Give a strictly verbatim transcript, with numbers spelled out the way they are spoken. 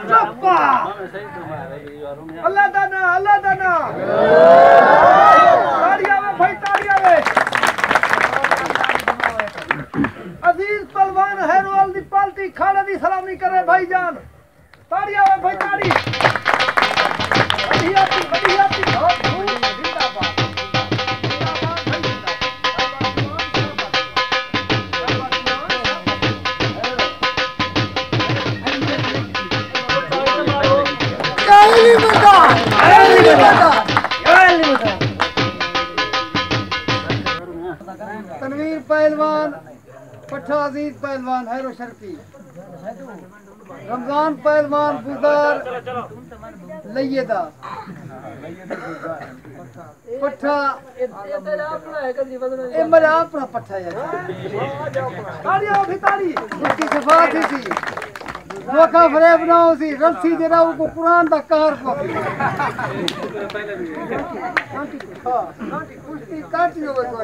चप्पा अल्लाह दाना अल्लाह दाना ताड़ियां में भाई ताड़ियां में अजीज पहलवान हैरोल दी पाल्टी खाने दी सलामी करे भाईजान ताड़ियां में भाई ताड़ी बढ़िया ती बढ़िया ती बहुत खूब जिंदाबाद Early Buddha! Early Buddha! Early Buddha! Tanveer पहलवान पट्ठा अजीज पहलवान हैरो शर्की रमजान पहलवान गुजार लय्यदा पट्ठा ए मेरा अपना पट्ठा है ताड़ी आओ भी ताड़ी उसकी सफात ही थी धोखा फरेब ना हो सी रस्सी जरा को कुरान दा कहर को कांटी हां कांटी कुश्ती कांटी हो गई